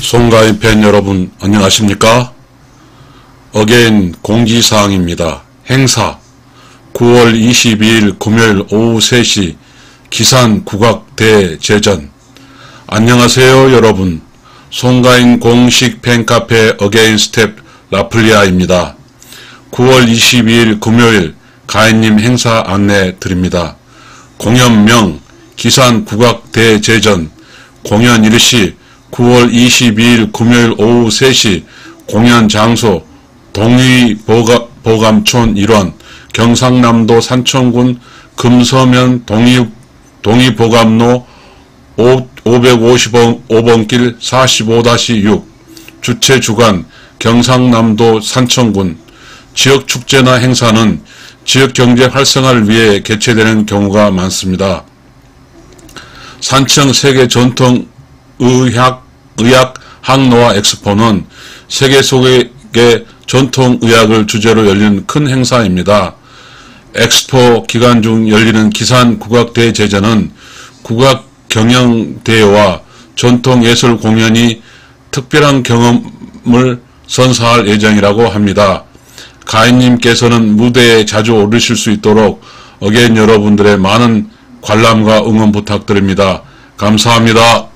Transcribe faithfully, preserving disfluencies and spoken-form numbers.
송가인 팬 여러분 안녕하십니까? 어게인 공지사항입니다. 행사 구월 이십이일 금요일 오후 세 시 기산 국악 대제전. 안녕하세요 여러분. 송가인 공식 팬카페 어게인 스텝 라플리아입니다. 구월 이십이일 금요일 가인님 행사 안내 드립니다. 공연명 기산 국악 대제전. 공연 일시 구월 이십이일 금요일 오후 세 시. 공연 장소 동의보감촌 일원 경상남도 산청군 금서면 동의, 동의보감로 오백오십오 번길 사십오 육. 주최 주관 경상남도 산청군. 지역축제나 행사는 지역경제 활성화를 위해 개최되는 경우가 많습니다. 산청 세계 전통 의학, 의학 항노화 엑스포는 세계 속의 전통의학을 주제로 열리는 큰 행사입니다. 엑스포 기간 중 열리는 기산 국악대제전은 국악 경영대회와 전통예술 공연이 특별한 경험을 선사할 예정이라고 합니다. 가인님께서는 무대에 자주 오르실 수 있도록 어게인 여러분들의 많은 관람과 응원 부탁드립니다. 감사합니다.